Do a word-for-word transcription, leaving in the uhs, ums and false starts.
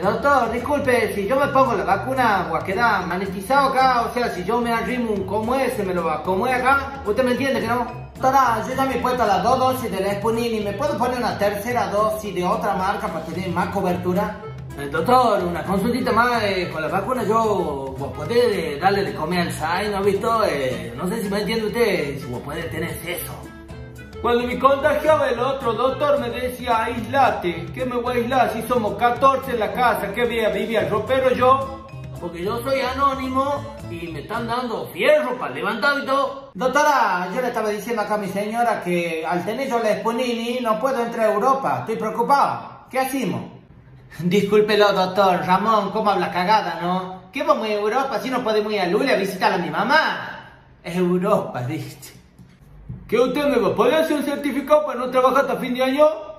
doctor, disculpe, si yo me pongo la vacuna, voy a quedar manetizado acá, o sea, si yo me arrimo un como ese, me lo acomode acá, ¿usted me entiende que no? Doctora, yo ya me he puesto las dos dosis de la Sputnik, ¿me puedo poner una tercera dosis de otra marca para tener más cobertura? Eh, doctor, una consultita más, eh, con la vacuna yo, vos podés eh, darle de comer al Sai, ¿no ha visto? Eh, no sé si me entiende usted, si vos podés tener eso. Cuando me contagiaba el otro doctor me decía, aislate. ¿Qué me voy a aislar si somos catorce en la casa? ¿Qué voy a vivir al ropero yo? Porque yo soy anónimo y me están dando fierro para levantar y todo. Doctora, yo le estaba diciendo acá a mi señora que al tener yo la Sputnik no puedo entrar a Europa. Estoy preocupado. ¿Qué hacemos? Discúlpelo, doctor. Ramón, ¿cómo habla cagada, no? ¿Qué vamos a Europa si no podemos ir a Lula a visitar a mi mamá? Es Europa, ¿viste? ¿Que usted me va a poder hacer un certificado para no trabajar hasta fin de año?